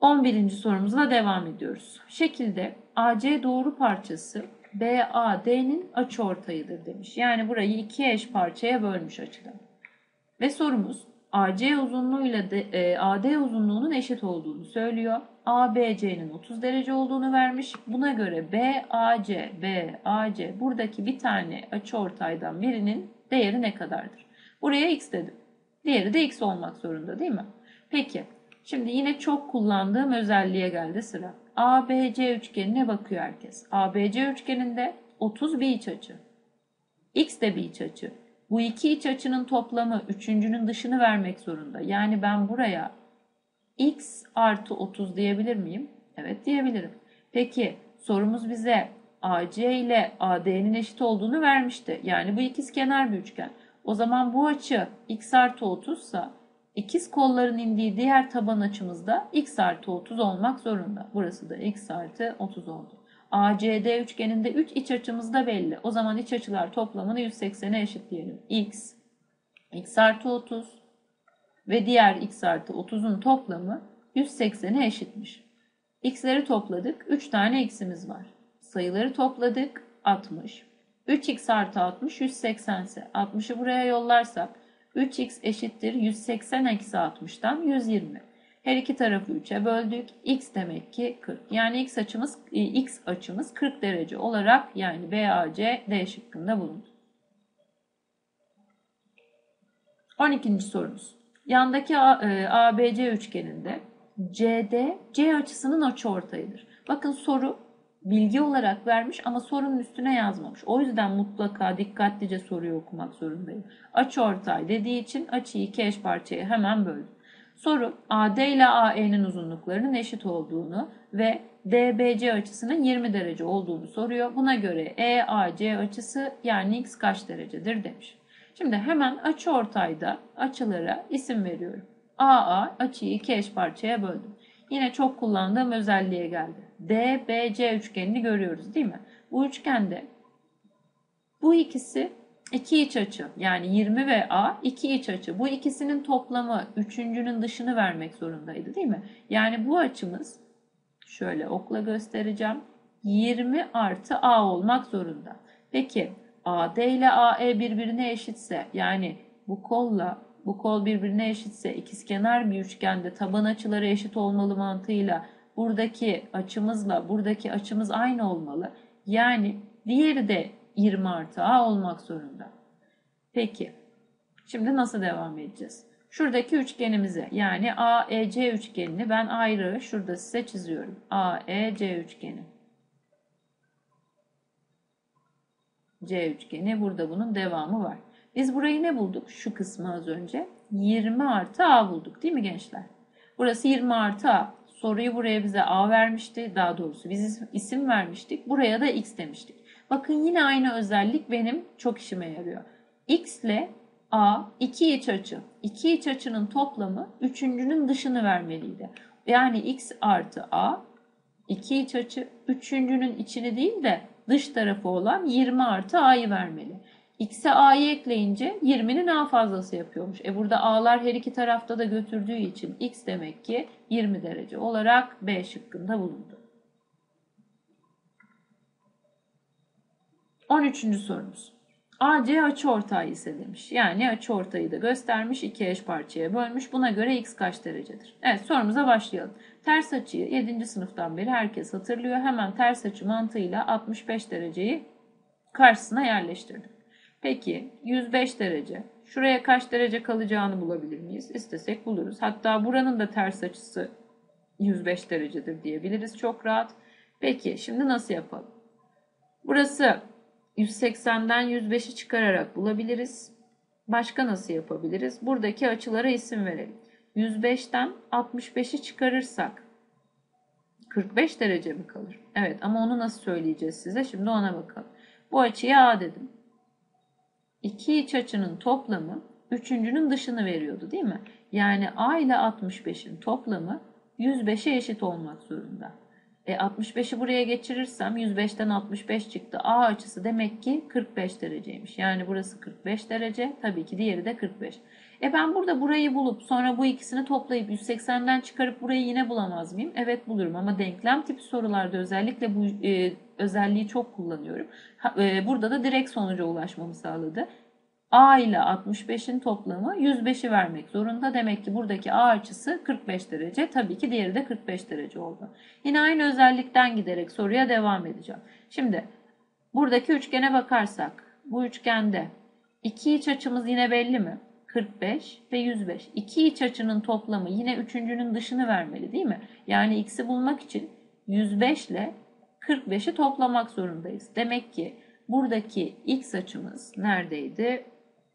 11. sorumuzla devam ediyoruz. Şekilde AC doğru parçası BAD'nin açıortayıdır demiş. Yani burayı iki eş parçaya bölmüş açıdan. Ve sorumuz AC uzunluğuyla AD uzunluğunun eşit olduğunu söylüyor. ABC'nin 30 derece olduğunu vermiş. Buna göre BAC buradaki bir tane açıortaydan birinin değeri ne kadardır? Buraya x dedim. Diğeri de x olmak zorunda değil mi? Peki. Şimdi yine çok kullandığım özelliğe geldi sıra. ABC üçgenine bakıyor herkes. ABC üçgeninde 30 bir iç açı. X de bir iç açı. Bu iki iç açının toplamı üçüncünün dışını vermek zorunda. Yani ben buraya x artı 30 diyebilir miyim? Evet diyebilirim. Peki sorumuz bize AC ile AD'nin eşit olduğunu vermişti. Yani bu ikizkenar bir üçgen. O zaman bu açı x artı 30 ise ikiz kolların indiği diğer taban açımız da x artı 30 olmak zorunda. Burası da x artı 30 oldu. ACD üçgeninde 3 iç açımız da belli. O zaman iç açılar toplamını 180'e eşitleyelim. X artı 30 ve diğer x artı 30'un toplamı 180'e eşitmiş. X'leri topladık. 3 tane x'imiz var. Sayıları topladık. 60. 3x artı 60 180 ise 60'ı buraya yollarsak 3x eşittir 180 eksi 60'tan 120. Her iki tarafı 3'e böldük. X demek ki 40. Yani x açımız 40 derece olarak yani BAC D şıkkında bulundu. 12. sorumuz. Yandaki ABC üçgeninde CD C açısının açıortayıdır. Bakın soru bilgi olarak vermiş ama sorunun üstüne yazmamış. O yüzden mutlaka dikkatlice soruyu okumak zorundayım. Açıortay dediği için açıyı iki eş parçaya hemen böldüm. Soru AD ile AE'nin uzunluklarının eşit olduğunu ve DBC açısının 20 derece olduğunu soruyor. Buna göre EAC açısı yani x kaç derecedir demiş. Şimdi hemen açıortayda açılara isim veriyorum. AA açıyı iki eş parçaya böldüm. Yine çok kullandığım özelliğe geldi. DBC üçgenini görüyoruz değil mi? Bu üçgende bu ikisi iki iç açı yani 20 ve A iki iç açı. Bu ikisinin toplamı üçüncünün dışını vermek zorundaydı değil mi? Yani bu açımız şöyle okla göstereceğim. 20 artı A olmak zorunda. Peki AD ile AE birbirine eşitse yani bu kolla bu kol birbirine eşitse ikizkenar bir üçgende taban açıları eşit olmalı mantığıyla buradaki açımızla buradaki açımız aynı olmalı. Yani diğeri de 20 artı A olmak zorunda. Peki şimdi nasıl devam edeceğiz? Şuradaki üçgenimize yani AEC üçgenini ben ayrı şurada size çiziyorum. AEC üçgeni. C üçgeni burada bunun devamı var. Biz burayı ne bulduk? Şu kısmı az önce 20 artı A bulduk değil mi gençler? Burası 20 artı A. Soruyu buraya bize A vermişti. Daha doğrusu biz isim vermiştik. Buraya da X demiştik. Bakın yine aynı özellik benim çok işime yarıyor. X ile A iki iç açı. İki iç açının toplamı üçüncünün dışını vermeliydi. Yani X artı A iki iç açı üçüncünün içini değil de dış tarafı olan 20 artı A'yı vermeli. X'e A'yı ekleyince 20'nin A fazlası yapıyormuş. Burada A'lar her iki tarafta da götürdüğü için X demek ki 20 derece olarak B şıkkında bulundu. 13. sorumuz. AC açıortay ise demiş. Yani açıortayı da göstermiş, iki eş parçaya bölmüş. Buna göre x kaç derecedir? Evet sorumuza başlayalım. Ters açıyı 7. sınıftan beri herkes hatırlıyor. Hemen ters açı mantığıyla 65 dereceyi karşısına yerleştirdim. Peki 105 derece. Şuraya kaç derece kalacağını bulabilir miyiz? İstesek buluruz. Hatta buranın da ters açısı 105 derecedir diyebiliriz çok rahat. Peki şimdi nasıl yapalım? Burası 180'den 105'i çıkararak bulabiliriz. Başka nasıl yapabiliriz? Buradaki açılara isim verelim. 105'ten 65'i çıkarırsak 45 derece mi kalır? Evet ama onu nasıl söyleyeceğiz size? Şimdi ona bakalım. Bu açıya A dedim. İki iç açının toplamı üçüncünün dışını veriyordu değil mi? Yani A ile 65'in toplamı 105'e eşit olmak zorunda. 65'i buraya geçirirsem 105'ten 65 çıktı. A açısı demek ki 45 dereceymiş. Yani burası 45 derece. Tabii ki diğeri de 45. Ben burada burayı bulup sonra bu ikisini toplayıp 180'den çıkarıp burayı yine bulamaz mıyım? Evet bulurum ama denklem tipi sorularda özellikle bu özelliği çok kullanıyorum. Burada da direkt sonuca ulaşmamı sağladı. A ile 65'in toplamı 105'i vermek zorunda. Demek ki buradaki A açısı 45 derece. Tabii ki diğeri de 45 derece oldu. Yine aynı özellikten giderek soruya devam edeceğim. Şimdi buradaki üçgene bakarsak bu üçgende iki iç açımız yine belli mi? 45 ve 105. İki iç açının toplamı yine üçüncünün dışını vermeli değil mi? Yani x'i bulmak için 105 ile 45'i toplamak zorundayız. Demek ki buradaki x açımız neredeydi?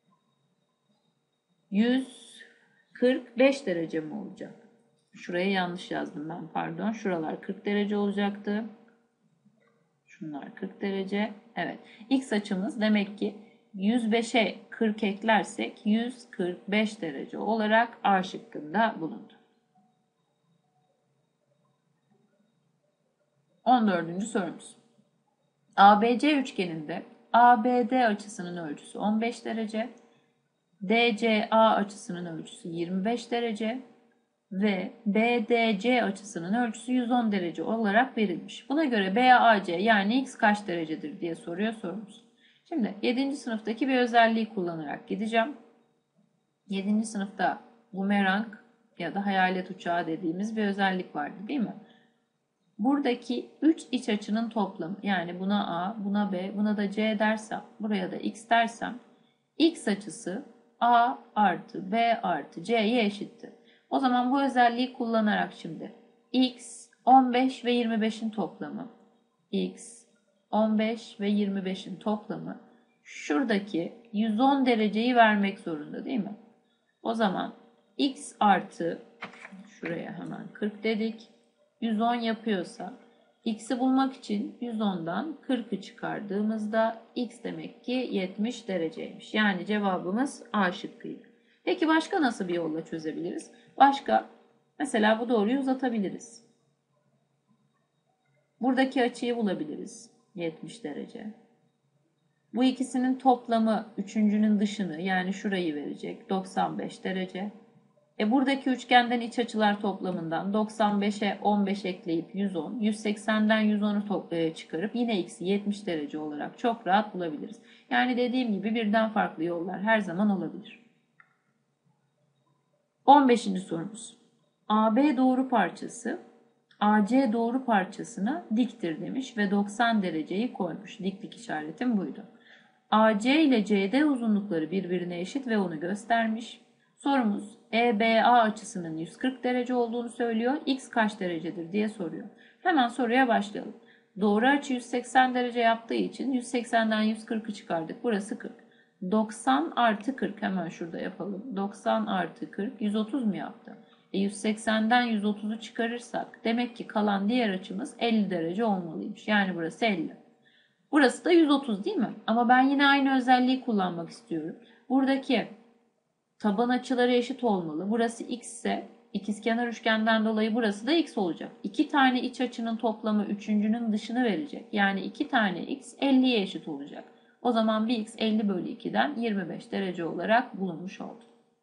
145 derece mi olacak? Şuraya yanlış yazdım ben, pardon. Şuralar 40 derece olacaktı. Şunlar 40 derece. Evet. X açımız demek ki 105'e 40 eklersek 145 derece olarak A şıkkında bulundu. 14. sorumuz. ABC üçgeninde ABD açısının ölçüsü 15 derece, DCA açısının ölçüsü 25 derece ve BDC açısının ölçüsü 110 derece olarak verilmiş. Buna göre BAC yani x kaç derecedir diye soruyor sorumuz. Şimdi 7. sınıftaki bir özelliği kullanarak gideceğim. 7. sınıfta bumerang ya da hayalet uçağı dediğimiz bir özellik vardı değil mi? Buradaki 3 iç açının toplamı, yani buna A, buna B, buna da C dersem, buraya da x dersem, x açısı A artı B artı C'ye eşittir. O zaman bu özelliği kullanarak şimdi x 15 ve 25'in toplamı, x 15 ve 25'in toplamı şuradaki 110 dereceyi vermek zorunda değil mi? O zaman x artı, şuraya hemen 40 dedik, 110 yapıyorsa x'i bulmak için 110'dan 40'ı çıkardığımızda x demek ki 70 dereceymiş. Yani cevabımız A şıkkıydı. Peki başka nasıl bir yolla çözebiliriz? Başka, mesela bu doğruyu uzatabiliriz. Buradaki açıyı bulabiliriz. 70 derece. Bu ikisinin toplamı üçüncünün dışını, yani şurayı verecek. 95 derece. Buradaki üçgenden iç açılar toplamından 95'e 15 ekleyip 110, 180'den 110'u çıkarıp yine x'i 70 derece olarak çok rahat bulabiliriz. Yani dediğim gibi birden farklı yollar her zaman olabilir. 15. sorumuz. AB doğru parçası AC doğru parçasına diktir demiş ve 90 dereceyi koymuş. Diklik işaretim buydu. AC ile CD uzunlukları birbirine eşit ve onu göstermiş. Sorumuz EBA açısının 140 derece olduğunu söylüyor. X kaç derecedir diye soruyor. Hemen soruya başlayalım. Doğru açı 180 derece yaptığı için 180'den 140'ı çıkardık. Burası 40. 90 artı 40 hemen şurada yapalım. 90 artı 40 130 mu yaptı? 180'den 130'u çıkarırsak demek ki kalan diğer açımız 50 derece olmalıymış. Yani burası 50. Burası da 130 değil mi? Ama ben yine aynı özelliği kullanmak istiyorum. Buradaki taban açıları eşit olmalı. Burası x ise ikizkenar üçgenden dolayı burası da x olacak. İki tane iç açının toplamı üçüncünün dışını verecek. Yani 2 tane x 50'ye eşit olacak. O zaman bir x 50 bölü 2'den 25 derece olarak bulunmuş oldu.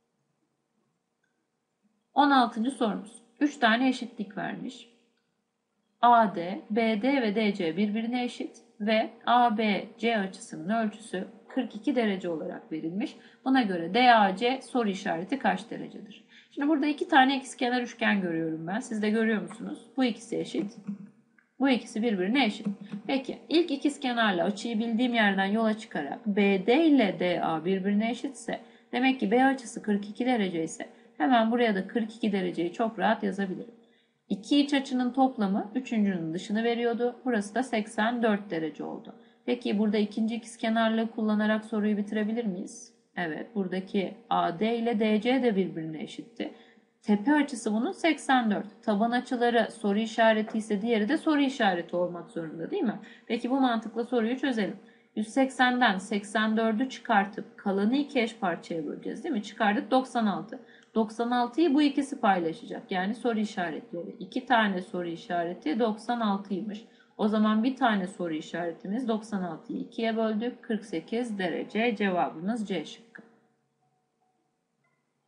16. sorumuz. 3 tane eşitlik vermiş. AD, BD ve DC birbirine eşit ve ABC açısının ölçüsü 42 derece olarak verilmiş. Buna göre DAC soru işareti kaç derecedir? Şimdi burada 2 tane ikizkenar üçgen görüyorum ben. Siz de görüyor musunuz? Bu ikisi eşit. Bu ikisi birbirine eşit. Peki ilk ikizkenarla açıyı bildiğim yerden yola çıkarak BD ile DA birbirine eşitse demek ki B açısı 42 derece ise hemen buraya da 42 dereceyi çok rahat yazabilirim. İki iç açının toplamı üçüncünün dışını veriyordu. Burası da 84 derece oldu. Peki burada ikinci ikizkenarlığı kullanarak soruyu bitirebilir miyiz? Evet, buradaki AD ile DC de birbirine eşitti. Tepe açısı bunun 84. Taban açıları soru işareti ise diğeri de soru işareti olmak zorunda değil mi? Peki bu mantıkla soruyu çözelim. 180'den 84'ü çıkartıp kalanı iki eş parçaya böleceğiz değil mi? Çıkardık 96. 96'yı bu ikisi paylaşacak. Yani soru işaretleri. 2 tane soru işareti 96'ymış. O zaman bir tane soru işaretimiz 96'yı 2'ye böldük. 48 derece, cevabımız C şıkkı.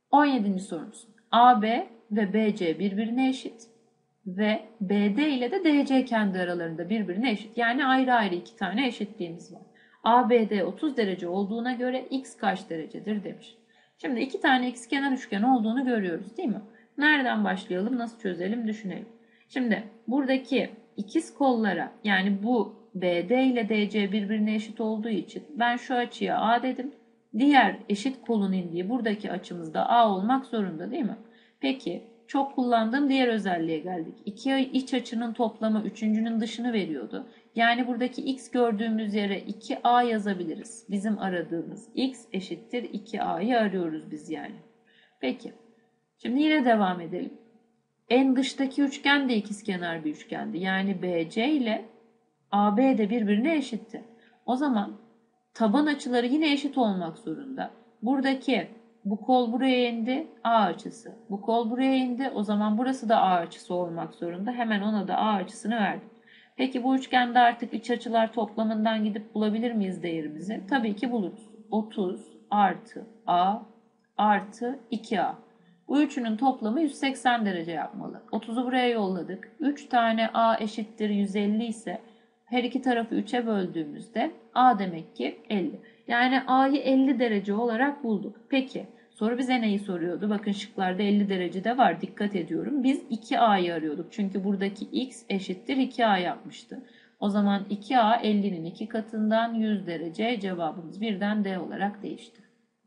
17. sorumuz. AB ve BC birbirine eşit ve BD ile de DC kendi aralarında birbirine eşit. Yani ayrı ayrı iki tane eşitliğimiz var. ABD 30 derece olduğuna göre x kaç derecedir demiş. Şimdi iki tane ikizkenar üçgen olduğunu görüyoruz değil mi? Nereden başlayalım, nasıl çözelim düşünelim. Şimdi buradaki ikiz kollara, yani bu BD ile DC birbirine eşit olduğu için ben şu açıya A dedim. Diğer eşit kolun indiği buradaki açımız da A olmak zorunda değil mi? Peki çok kullandığım diğer özelliğe geldik. İki iç açının toplamı üçüncünün dışını veriyordu. Yani buradaki x gördüğümüz yere 2a yazabiliriz. Bizim aradığımız x eşittir 2a'yı arıyoruz biz yani. Peki. Şimdi yine devam edelim. En dıştaki üçgen de ikizkenar bir üçgendi. Yani BC ile AB de birbirine eşitti. O zaman taban açıları yine eşit olmak zorunda. Buradaki bu kol buraya indi, A açısı. Bu kol buraya indi, o zaman burası da A açısı olmak zorunda. Hemen ona da A açısını verdim. Peki bu üçgende artık iç açılar toplamından gidip bulabilir miyiz değerimizi? Tabii ki buluruz. 30 artı A artı 2A. Bu üçünün toplamı 180 derece yapmalı. 30'u buraya yolladık. 3 tane A eşittir 150 ise her iki tarafı 3'e böldüğümüzde A demek ki 50. Yani A'yı 50 derece olarak bulduk. Peki soru bize neyi soruyordu? Bakın şıklarda 50 derece de var. Dikkat ediyorum. Biz 2A'yı arıyorduk. Çünkü buradaki x eşittir 2A yapmıştı. O zaman 2A 50'nin 2 katından 100 derece, cevabımız birden D olarak değişti.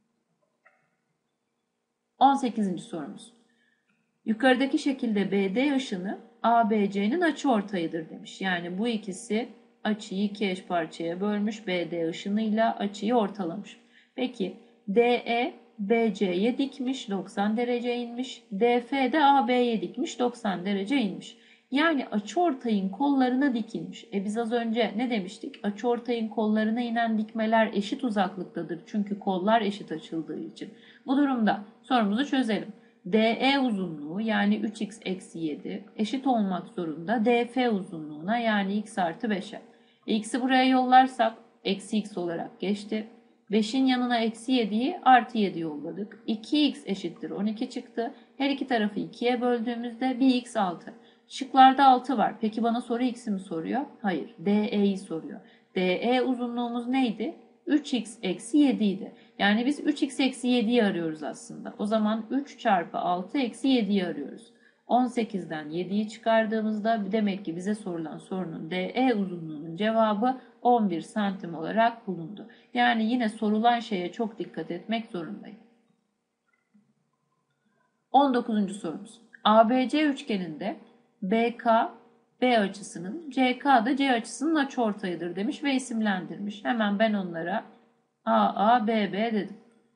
18. sorumuz. Yukarıdaki şekilde BD ışını ABC'nin açıortayıdır demiş. Yani bu ikisi açıyı iki eş parçaya bölmüş. BD ışınıyla açıyı ortalamış. Peki DE BC'ye dikmiş, 90 derece inmiş. DF de AB'ye dikmiş, 90 derece inmiş. Yani açıortayın kollarına dikilmiş. Biz az önce ne demiştik? Açıortayın kollarına inen dikmeler eşit uzaklıktadır. Çünkü kollar eşit açıldığı için. Bu durumda sorumuzu çözelim. DE uzunluğu yani 3x eksi 7 eşit olmak zorunda DF uzunluğuna yani x artı 5'e. X'i buraya yollarsak eksi x olarak geçti. 5'in yanına eksi 7'yi artı 7 yolladık. 2x eşittir 12 çıktı. Her iki tarafı 2'ye böldüğümüzde 1x 6. Şıklarda 6 var. Peki bana soru x'i mi soruyor? Hayır. DE'yi soruyor. DE uzunluğumuz neydi? 3x eksi 7 idi. Yani biz 3x eksi 7'yi arıyoruz aslında. O zaman 3 çarpı 6 eksi 7'yi arıyoruz. 18'den 7'yi çıkardığımızda demek ki bize sorulan sorunun DE uzunluğunun cevabı 11 santim olarak bulundu. Yani yine sorulan şeye çok dikkat etmek zorundayım. 19. sorumuz. ABC üçgeninde BK B açısının, CK da C açısının açıortayıdır demiş ve isimlendirmiş. Hemen ben onlara AA, BB dedim.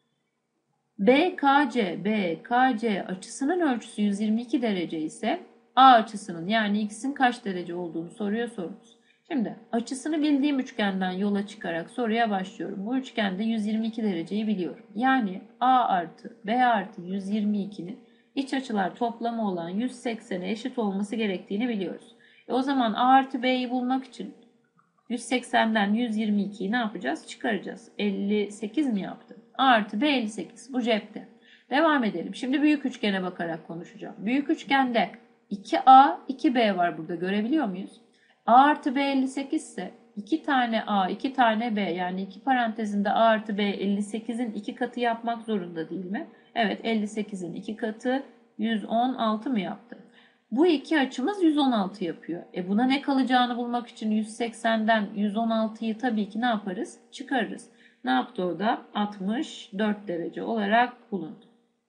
BKC açısının ölçüsü 122 derece ise A açısının yani x'in kaç derece olduğunu soruyor sorumuz. Şimdi açısını bildiğim üçgenden yola çıkarak soruya başlıyorum. Bu üçgende 122 dereceyi biliyorum. Yani A artı B artı 122'nin iç açılar toplamı olan 180'e eşit olması gerektiğini biliyoruz. O zaman A artı B'yi bulmak için 180'den 122'yi ne yapacağız? Çıkaracağız. 58 mi yaptı? A artı B 58. Bu cepte. Devam edelim. Şimdi büyük üçgene bakarak konuşacağım. Büyük üçgende 2A, 2B var burada. Görebiliyor muyuz? A artı B 58 ise 2 tane A, 2 tane B yani iki parantezinde A artı B 58'in 2 katı yapmak zorunda değil mi? Evet 58'in 2 katı 116 mı yaptı? Bu iki açımız 116 yapıyor. Buna ne kalacağını bulmak için 180'den 116'yı tabii ki ne yaparız? Çıkarırız. Ne yaptı o da? 64 derece olarak bulundu.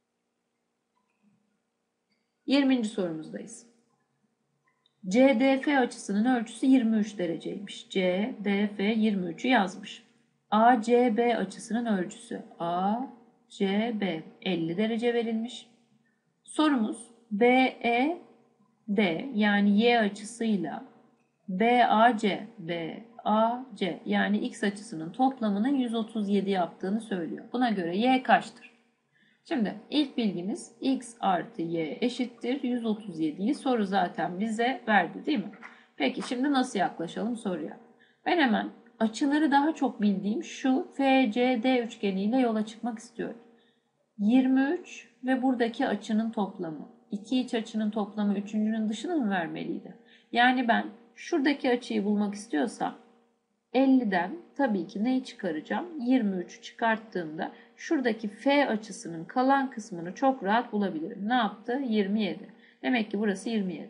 20. sorumuzdayız. CDF açısının ölçüsü 23 dereceymiş. CDF 23'ü yazmış. ACB açısının ölçüsü ACB 50 derece verilmiş. Sorumuz BE D yani y açısıyla BAC yani x açısının toplamının 137 yaptığını söylüyor. Buna göre y kaçtır? Şimdi ilk bilgimiz x artı y eşittir 137'yi soru zaten bize verdi değil mi? Peki şimdi nasıl yaklaşalım soruya? Ben hemen açıları daha çok bildiğim şu FCD üçgeniyle yola çıkmak istiyorum. 23 ve buradaki açının toplamı. İki iç açının toplamı üçüncünün dışını mı vermeliydi? Yani ben şuradaki açıyı bulmak istiyorsam 50'den tabii ki neyi çıkaracağım? 23'ü çıkarttığımda şuradaki F açısının kalan kısmını çok rahat bulabilirim. Ne yaptı? 27. Demek ki burası 27.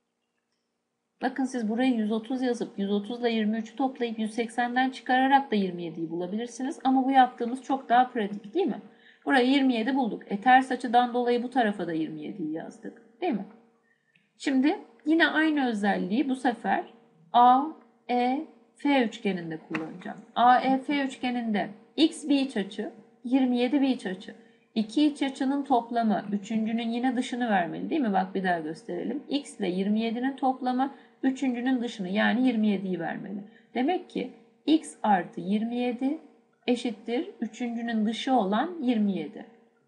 Bakın siz burayı 130 yazıp 130 ile 23'ü toplayıp 180'den çıkararak da 27'yi bulabilirsiniz. Ama bu yaptığımız çok daha pratik değil mi? Burayı 27 bulduk. Ters açıdan dolayı bu tarafa da 27'yi yazdık. Değil mi? Şimdi yine aynı özelliği bu sefer A, E, F üçgeninde kullanacağım. A, E, F üçgeninde X bir iç açı, 27 bir iç açı. İki iç açının toplamı, üçüncünün yine dışını vermeli değil mi? Bak bir daha gösterelim. X ile 27'nin toplamı, üçüncünün dışını yani 27'yi vermeli. Demek ki X artı 27 eşittir üçüncünün dışı olan 27.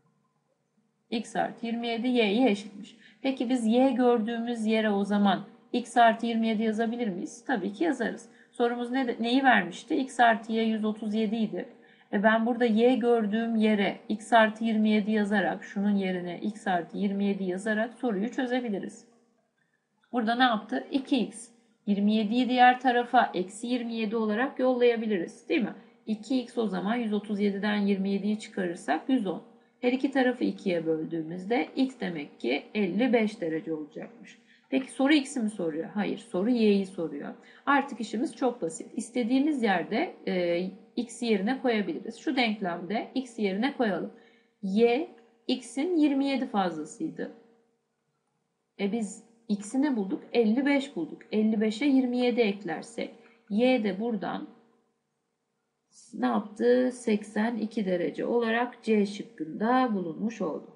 X artı 27 Y'ye eşitmiş. Peki biz Y gördüğümüz yere o zaman X artı 27 yazabilir miyiz? Tabii ki yazarız. Sorumuz neyi vermişti? X artı Y 137 idi. Ben burada Y gördüğüm yere X artı 27 yazarak, şunun yerine X artı 27 yazarak soruyu çözebiliriz. Burada ne yaptı? 2X. 27'yi diğer tarafa eksi 27 olarak yollayabiliriz. Değil mi? 2X o zaman 137'den 27'yi çıkarırsak 110. Her iki tarafı 2'ye böldüğümüzde X demek ki 55 derece olacakmış. Peki soru X'i mi soruyor? Hayır, soru Y'yi soruyor. Artık işimiz çok basit. İstediğimiz yerde X'i yerine koyabiliriz. Şu denklemde X'i yerine koyalım. Y, X'in 27 fazlasıydı. Biz X'i ne bulduk? 55 bulduk. 55'e 27 eklersek Y de buradan ne yaptı? 82 derece olarak C şıkkında bulunmuş oldu.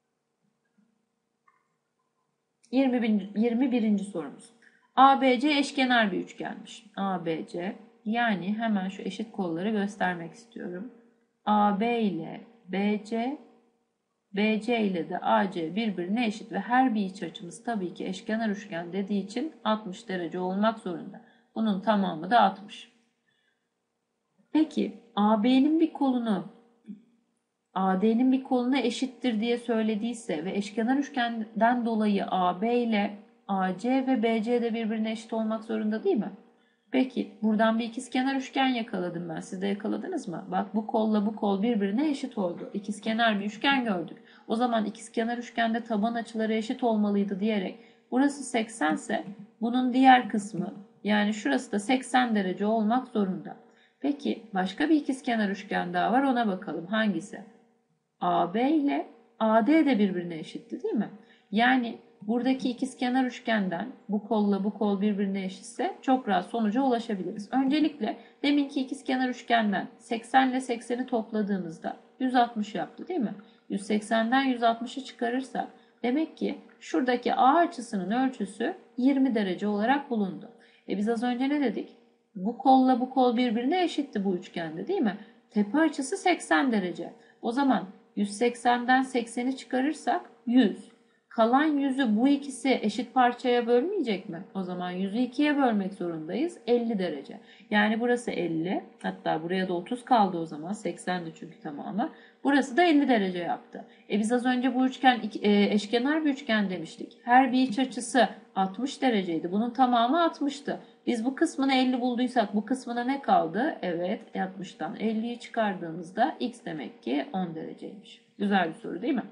21. sorumuz. ABC eşkenar bir üçgenmiş. ABC yani hemen şu eşit kolları göstermek istiyorum. AB ile BC, BC ile de AC birbirine eşit ve her bir iç açımız tabii ki eşkenar üçgen dediği için 60 derece olmak zorunda. Bunun tamamı da 60. Peki AB'nin bir kolunu AD'nin bir koluna eşittir diye söylediyse ve eşkenar üçgenden dolayı AB ile AC ve BC de birbirine eşit olmak zorunda değil mi? Peki buradan bir ikizkenar üçgen yakaladım ben. Siz de yakaladınız mı? Bak bu kolla bu kol birbirine eşit oldu. İkizkenar bir üçgen gördük. O zaman ikizkenar üçgende taban açıları eşit olmalıydı diyerek burası 80 ise bunun diğer kısmı yani şurası da 80 derece olmak zorunda. Peki başka bir ikizkenar üçgen daha var, ona bakalım. Hangisi? AB ile AD de birbirine eşitti değil mi? Yani buradaki ikizkenar üçgenden bu kolla bu kol birbirine eşitse çok rahat sonuca ulaşabiliriz. Öncelikle deminki ikizkenar üçgenden 80 ile 80'i topladığımızda 160 yaptı değil mi? 180'den 160'ı çıkarırsak demek ki şuradaki A açısının ölçüsü 20 derece olarak bulundu. Biz az önce ne dedik? Bu kolla bu kol birbirine eşitti bu üçgende değil mi? Tepe açısı 80 derece. O zaman 180'den 80'i çıkarırsak 100. Kalan 100'ü bu ikisi eşit parçaya bölmeyecek mi? O zaman 100'ü 2'ye bölmek zorundayız. 50 derece. Yani burası 50. Hatta buraya da 30 kaldı o zaman. 80'di çünkü tamamı. Burası da 50 derece yaptı. Biz az önce bu üçgen eşkenar bir üçgen demiştik. Her bir iç açısı 60 dereceydi. Bunun tamamı 60'tı. Biz bu kısmını 50 bulduysak bu kısmına ne kaldı? Evet, 60'tan 50'yi çıkardığımızda x demek ki 10 dereceymiş. Güzel bir soru değil mi?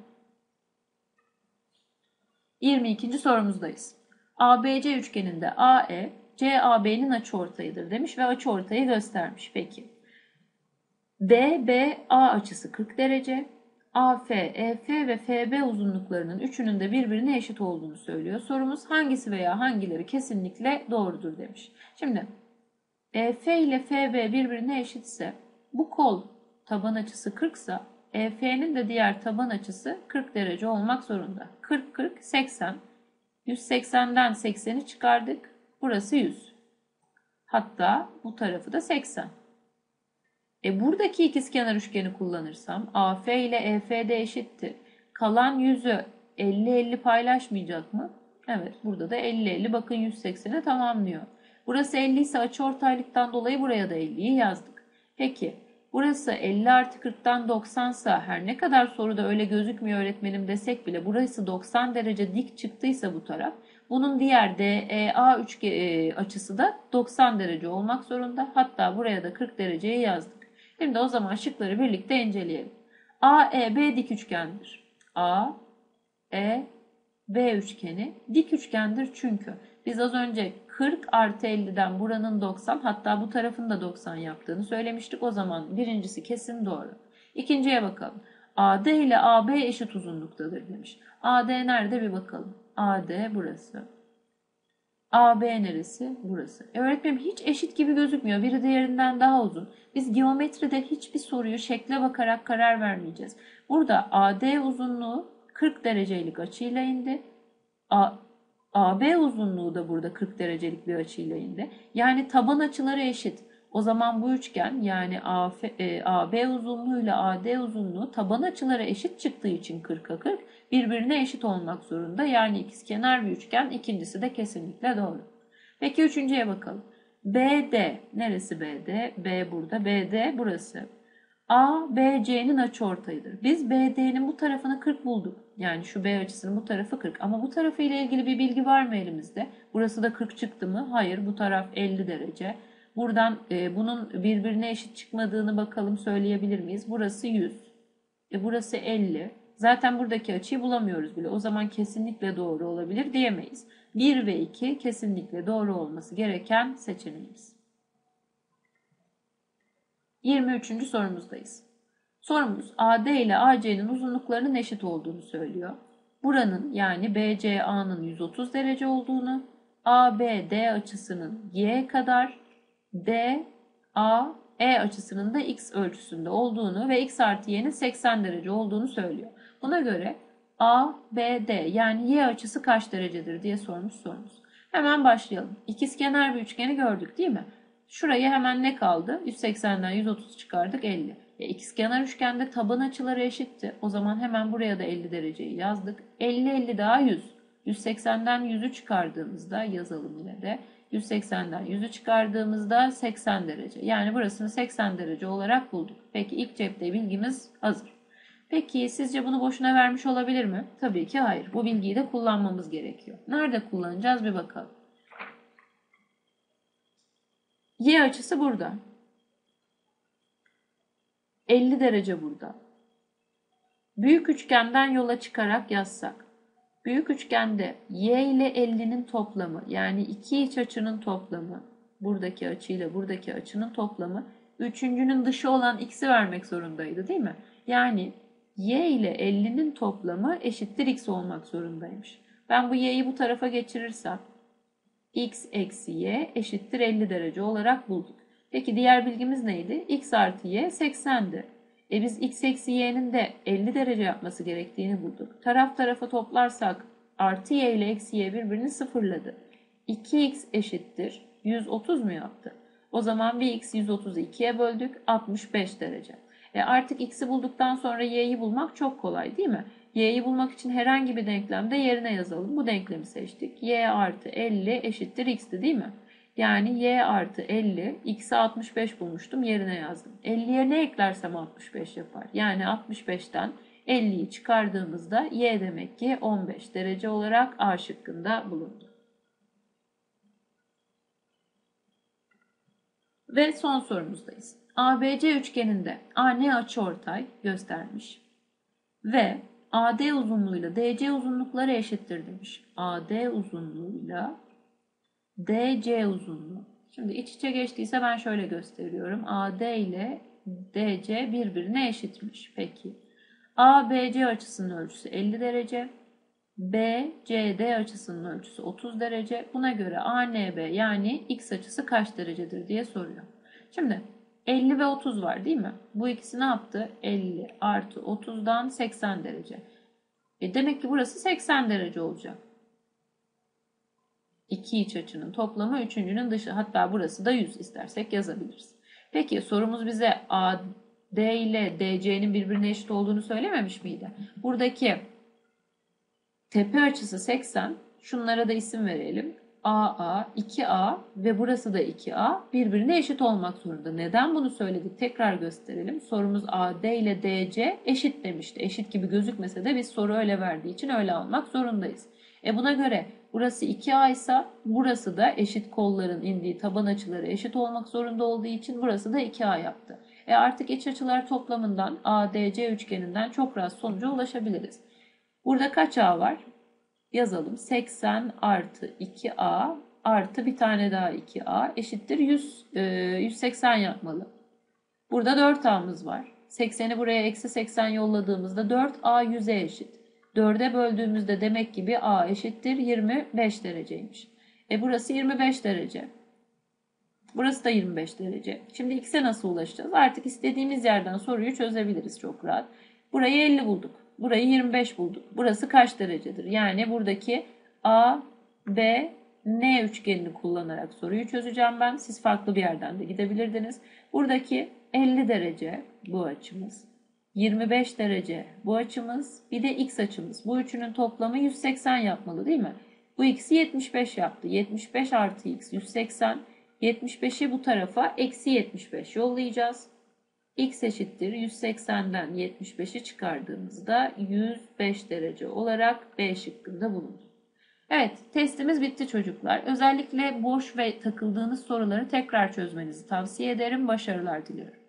22. sorumuzdayız. ABC üçgeninde AE, CAB'nin açıortayıdır demiş ve açıortayı göstermiş. Peki. DBA açısı 40 derece. AF, EF ve FB uzunluklarının üçünün de birbirine eşit olduğunu söylüyor. Sorumuz hangisi veya hangileri kesinlikle doğrudur demiş. Şimdi EF ile FB birbirine eşitse bu kol taban açısı 40 ise EF'nin de diğer taban açısı 40 derece olmak zorunda. 40, 40, 80. 180'den 80'i çıkardık. Burası 100. Hatta bu tarafı da 80. Buradaki ikizkenar üçgeni kullanırsam AF ile EF de eşittir. Kalan 100'ü 50-50 paylaşmayacak mı? Evet, burada da 50-50. Bakın 180'e tamamlıyor. Burası 50 ise açıortaylıktan dolayı buraya da 50'yi yazdık. Peki Burası 50 artı 40'tan 90'sa her ne kadar soruda öyle gözükmüyor öğretmenim desek bile burası 90 derece dik çıktıysa bu taraf bunun diğer DEA açısı da 90 derece olmak zorunda. Hatta buraya da 40 dereceyi yazdık. Şimdi o zaman şıkları birlikte inceleyelim. AEB dik üçgendir. AEB üçgeni dik üçgendir çünkü biz az önce 40 artı 50'den buranın 90 hatta bu tarafın da 90 yaptığını söylemiştik. O zaman birincisi kesin doğru. İkinciye bakalım. AD ile AB eşit uzunluktadır demiş. AD nerede bir bakalım. AD burası. AB neresi? Burası. Öğretmenim hiç eşit gibi gözükmüyor. Biri diğerinden daha uzun. Biz geometride hiçbir soruyu şekle bakarak karar vermeyeceğiz. Burada AD uzunluğu 40 derecelik açıyla indi. AB uzunluğu da burada 40 derecelik bir açıyla indi. Yani taban açıları eşit. O zaman bu üçgen yani AB uzunluğuyla AD uzunluğu taban açıları eşit çıktığı için 40'a 40 birbirine eşit olmak zorunda. Yani ikizkenar bir üçgen, ikincisi de kesinlikle doğru. Peki üçüncüye bakalım. BD neresi BD? B burada. BD burası. ABC'nin açıortayıdır. Biz BD'nin bu tarafını 40 bulduk. Yani şu B açısının bu tarafı 40. Ama bu tarafı ile ilgili bir bilgi var mı elimizde? Burası da 40 çıktı mı? Hayır, bu taraf 50 derece. Buradan bunun birbirine eşit çıkmadığını bakalım söyleyebilir miyiz? Burası 100. Burası 50. Zaten buradaki açıyı bulamıyoruz bile. O zaman kesinlikle doğru olabilir diyemeyiz. 1 ve 2 kesinlikle doğru olması gereken seçeneğimiz. 23. sorumuzdayız. Sorumuz AD ile AC'nin uzunluklarının eşit olduğunu söylüyor. Buranın yani BCA'nın 130 derece olduğunu, ABD açısının y kadar, DAE açısının da x ölçüsünde olduğunu ve x artı y'nin 80 derece olduğunu söylüyor. Buna göre ABD yani y açısı kaç derecedir diye sormuş sorumuz. Hemen başlayalım. İkizkenar bir üçgeni gördük değil mi? Şuraya hemen ne kaldı? 180'den 130 çıkardık 50. İkizkenar üçgende taban açıları eşitti. O zaman hemen buraya da 50 dereceyi yazdık. 50 50 daha 100. 180'den 100'ü çıkardığımızda yazalım yine de. 180'den 100'ü çıkardığımızda 80 derece. Yani burasını 80 derece olarak bulduk. Peki ilk cepte bilgimiz hazır. Peki sizce bunu boşuna vermiş olabilir mi? Tabii ki hayır. Bu bilgiyi de kullanmamız gerekiyor. Nerede kullanacağız bir bakalım. Y açısı burada. 50 derece burada. Büyük üçgenden yola çıkarak yazsak. Büyük üçgende y ile 50'nin toplamı yani iki iç açının toplamı buradaki açıyla buradaki açının toplamı üçüncünün dışı olan x'i vermek zorundaydı değil mi? Yani y ile 50'nin toplamı eşittir x olmak zorundaymış. Ben bu y'yi bu tarafa geçirirsem x eksi y eşittir 50 derece olarak bulduk. Peki diğer bilgimiz neydi? X artı y 80'di. Biz x eksi y'nin de 50 derece yapması gerektiğini bulduk. Taraf tarafa toplarsak artı y ile eksi y birbirini sıfırladı. 2x eşittir 130 mu yaptı? O zaman bir x 130'u 2'ye böldük 65 derece. Artık x'i bulduktan sonra y'yi bulmak çok kolay değil mi? Y'yi bulmak için herhangi bir denklemde yerine yazalım. Bu denklemi seçtik. Y artı 50 eşittir x'ti değil mi? Yani y artı 50, x'e 65 bulmuştum yerine yazdım. 50'ye ne eklersem 65 yapar. Yani 65'ten 50'yi çıkardığımızda y demek ki 15 derece olarak A şıkkında bulundu. Ve son sorumuzdayız. ABC üçgeninde AN açıortay göstermiş. Ve AD uzunluğuyla DC uzunlukları eşittir demiş. AD uzunluğuyla DC uzunluğu. Şimdi iç içe geçtiyse ben şöyle gösteriyorum. AD ile DC birbirine eşitmiş. Peki. ABC açısının ölçüsü 50 derece. BCD açısının ölçüsü 30 derece. Buna göre ANB yani x açısı kaç derecedir diye soruyor. Şimdi 50 ve 30 var değil mi? Bu ikisi ne yaptı? 50 artı 30'dan 80 derece. Demek ki burası 80 derece olacak. İki iç açının toplamı üçüncünün dışı. Hatta burası da 100 istersek yazabiliriz. Peki sorumuz bize AD ile DC'nin birbirine eşit olduğunu söylememiş miydi? Buradaki tepe açısı 80. Şunlara da isim verelim. AA, 2A ve burası da 2A birbirine eşit olmak zorunda. Neden bunu söyledik? Tekrar gösterelim. Sorumuz AD ile DC eşit demişti. Eşit gibi gözükmese de biz soru öyle verdiği için öyle almak zorundayız. Buna göre burası 2A ise burası da eşit kolların indiği taban açıları eşit olmak zorunda olduğu için burası da 2A yaptı. Artık iç açılar toplamından ADC üçgeninden çok rahat sonuca ulaşabiliriz. Burada kaç A var? Yazalım. 80 artı 2A artı bir tane daha 2A eşittir 180 yapmalı. Burada 4A'mız var. 80'i buraya eksi 80 yolladığımızda 4A 100'e eşit. 4'e böldüğümüzde demek ki bir A eşittir 25 dereceymiş. Burası 25 derece. Burası da 25 derece. Şimdi x'e nasıl ulaşacağız? Artık istediğimiz yerden soruyu çözebiliriz çok rahat. Burayı 50 bulduk. Burayı 25 bulduk. Burası kaç derecedir? Yani buradaki A, B, N üçgenini kullanarak soruyu çözeceğim ben. Siz farklı bir yerden de gidebilirdiniz. Buradaki 50 derece bu açımız. 25 derece bu açımız. Bir de x açımız. Bu üçünün toplamı 180 yapmalı değil mi? Bu x'i 75 yaptı. 75 artı x 180. 75'i bu tarafa eksi 75 yollayacağız. X eşittir 180'den 75'i çıkardığımızda 105 derece olarak B şıkkında bulunur. Evet, testimiz bitti çocuklar. Özellikle boş ve takıldığınız soruları tekrar çözmenizi tavsiye ederim. Başarılar diliyorum.